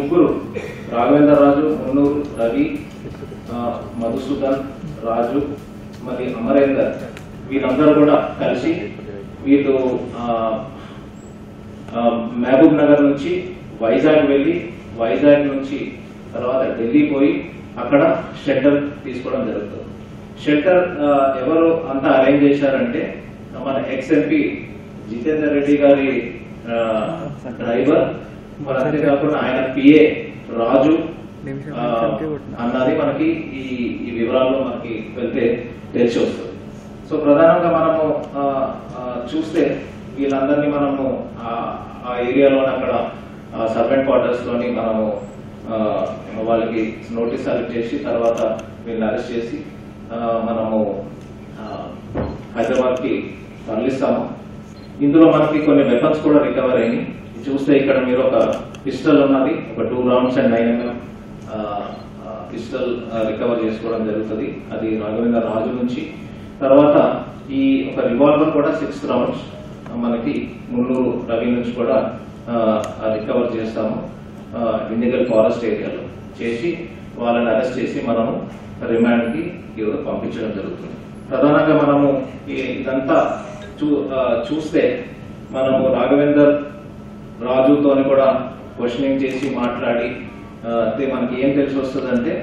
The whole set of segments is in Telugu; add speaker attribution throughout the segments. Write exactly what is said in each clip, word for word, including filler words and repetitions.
Speaker 1: ముగ్గురు రాఘవేంద్ర రాజు, మున్నూరు రవి, మధుసూదన్, రాజు మరి అమరేందర్ వీళ్ళందరూ కూడా కలిసి వీళ్ళు మహబూబ్ నగర్ నుంచి వైజాగ్ వెళ్ళి వైజాగ్ నుంచి తర్వాత ఢిల్లీ పోయి అక్కడ షెల్టర్ తీసుకోవడం జరుగుతుంది. షెల్టర్ ఎవరు అంతా అరేంజ్ చేశారంటే మన ఎక్స్ ఎంపీ జితేందర్ రెడ్డి గారి డ్రైవర్, మరి అంతేకాకుండా ఆయన పిఏ రాజు అన్నది మనకి ఈ ఈ వివరాల్లో మనకి వెళ్తే తెలిసి వస్తుంది. సో ప్రధానంగా మనము చూస్తే వీళ్ళందరినీ మనము ఆ ఏరియాలోని అక్కడ సర్వెంట్ క్వార్టర్స్ లోని మనము వాళ్ళకి నోటీస్ అలెక్ట్ చేసి తర్వాత వీళ్ళని అరెస్ట్ చేసి మనము హైదరాబాద్ కి తరలిస్తాము. ఇందులో మనకి కొన్ని వెపన్స్ కూడా రికవర్ అయినాయి. చూస్తే ఇక్కడ మీరు ఒక పిస్టల్ ఉన్నది, ఒక two rounds and nine MM pistol recover చేసుకోవడం జరుగుతుంది. అది రాఘవేంద్ర రాజు నుంచి. తర్వాత ఈ ఒక రివాల్వర్ కూడా సిక్స్ రౌండ్స్ మనకి మున్నూరు రవి నుంచి కూడా రికవర్ చేస్తాము. ఇండిగల్ ఫారెస్ట్ ఏరియాలో చేసి వాళ్ళని అరెస్ట్ చేసి మనము రిమాండ్ కి పంపించడం జరుగుతుంది. ప్రధానంగా మనము ఇదంతా చూ చూస్తే మనము రాఘవేందర్ రాజుతోని కూడా క్వశ్చనింగ్ చేసి మాట్లాడి అయితే మనకి ఏం తెలిసి వస్తుందంటే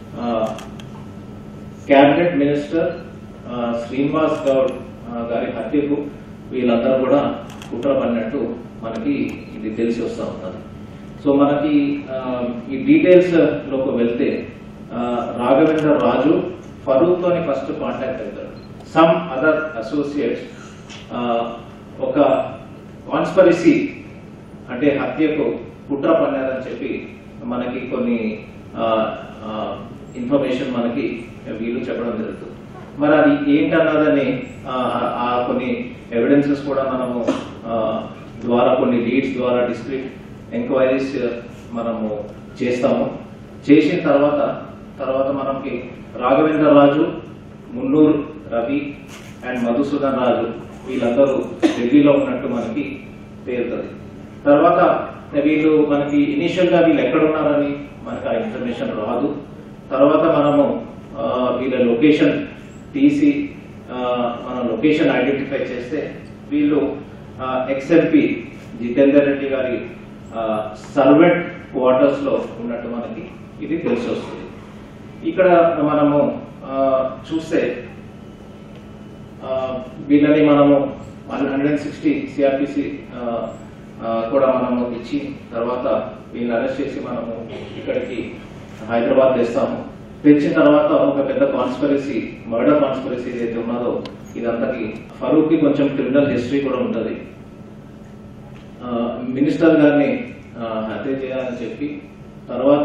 Speaker 1: క్యాబినెట్ మినిస్టర్ శ్రీనివాస్ గౌడ్ గారి హత్యకు వీళ్ళందరూ కూడా కుట్ర పడినట్టు మనకి ఇది తెలిసి వస్తూ ఉన్నది. సో మనకి ఈ డీటెయిల్స్ లోకి వెళ్తే రాఘవేంద్ర రాజు ఫరూక్ తోని ఫస్ట్ కాంటాక్ట్ అవుతాడు. సమ్ అదర్ అసోసియేట్స్ ఒక కాన్స్పరసీ అంటే హత్యకు కుట్ర పన్నారని చెప్పి మనకి కొన్ని ఇన్ఫర్మేషన్ మనకి వీళ్ళు చెప్పడం జరుగుతుంది. మరి అది ఏంటన్నదని ఆ కొన్ని ఎవిడెన్సెస్ కూడా మనము ద్వారా కొన్ని లీడ్స్ ద్వారా డిస్క్రిట్ ఎంక్వైరీస్ మనము చేస్తాము. చేసిన తర్వాత తర్వాత మనకి రాఘవేంద్ర రాజు, మున్నూరు రవి అండ్ మధుసూదన్ రాజు వీళ్ళందరూ ఢిల్లీలో ఉన్నట్టు మనకి తేలుతుంది. తర్వాత వీళ్ళు మనకి ఇనిషియల్ గా వీళ్ళు ఎక్కడున్నారని మనకి ఆ ఇన్ఫర్మేషన్ రాదు. తర్వాత మనము వీళ్ళ లొకేషన్ తీసి మన లొకేషన్ ఐడెంటిఫై చేస్తే వీళ్ళు ఎక్స్ఎంపీ జితేందర్ రెడ్డి గారి సర్వెంట్ క్వార్టర్స్ లో ఉన్నట్టు మనకి ఇది తెలిసి వస్తుంది. ఇక్కడ మనము చూస్తే వీళ్ళని మనము వన్ హండ్రెడ్ సిక్స్టీ సిఆర్పిసి కూడా మనము ఇచ్చి తర్వాత వీళ్ళని అరెస్ట్ చేసి మనము ఇక్కడికి హైదరాబాద్ తెస్తాము. తెచ్చిన తర్వాత ఒక పెద్ద కాన్స్పిరసీ, మర్డర్ కాన్స్పిరసీ ఏదైతే ఉన్నదో ఇదంతకి ఫరూక్ కి కొంచెం క్రిమినల్ హిస్టరీ కూడా ఉంటుంది. మినిస్టర్ గారిని హత్య చేయాలని చెప్పి తర్వాత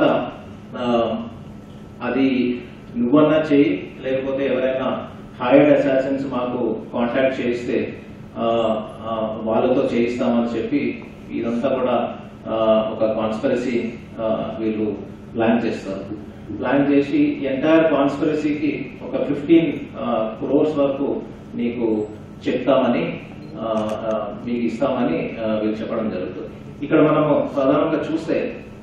Speaker 1: అది నువ్వన్నా చేయి లేకపోతే ఎవరైనా హైర్డ్ అసాసిన్స్ మాకు కాంటాక్ట్ చేయిస్తే వాళ్ళతో చేయిస్తామని చెప్పి ఇదంతా కూడా ఒక కాన్స్పిరసీ వీళ్ళు ప్లాన్ చేస్తారు. ప్లాన్ చేసి ఎంటైర్ కాన్స్పిరసీకి ఒక ఫిఫ్టీన్ క్రోర్స్ వరకు నీకు చెప్తామని మీకు ఇస్తామని వీళ్ళు చెప్పడం జరుగుతుంది. ఇక్కడ మనము ప్రధానంగా చూస్తే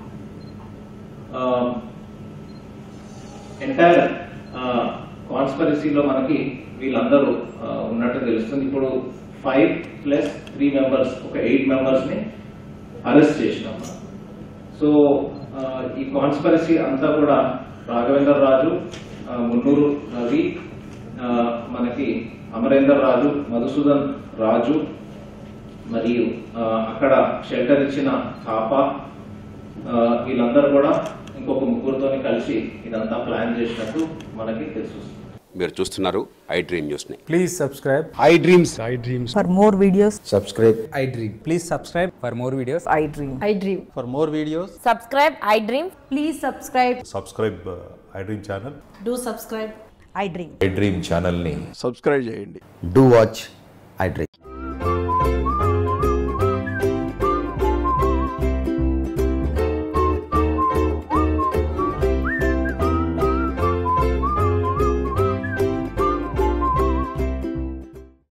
Speaker 1: ఎంటైర్ కాన్స్పిరసీలో మనకి వీళ్ళందరూ ఉన్నట్టు తెలుస్తుంది. ఇప్పుడు ఫైవ్ ప్లస్ త్రీ మెంబర్స్ ఒక ఎయిట్ మెంబర్స్ ని అరెస్ట్ చేసినాం. సో ఈ కాన్స్పిరసీ అంతా కూడా రాఘవేంద్ర రాజు, మున్నూరు రవి, మనకి అమరేందర్ రాజు, మధుసూదన్ రాజు మరియు అక్కడ షెల్టర్ ఇచ్చిన కాపా వీళ్ళందరూ కూడా ఇంకొక ముగ్గురుతోని కలిసి ఇదంతా ప్లాన్ చేసినట్టు మనకి తెలుసు.
Speaker 2: మీరు చూస్తున్నారు iDream న్యూస్ ని.
Speaker 3: Please subscribe
Speaker 2: iDreams.
Speaker 3: iDreams.
Speaker 4: For more videos,
Speaker 2: Subscribe
Speaker 3: iDream. Please subscribe for more videos.
Speaker 4: iDream.
Speaker 5: iDream.
Speaker 3: For more videos,
Speaker 5: Subscribe iDream. Please subscribe.
Speaker 6: Subscribe iDream channel.
Speaker 5: Do subscribe.
Speaker 4: iDream.
Speaker 6: iDream ఛానల్ని
Speaker 7: సబ్స్క్రైబ్ చేయండి.
Speaker 2: do watch iDream.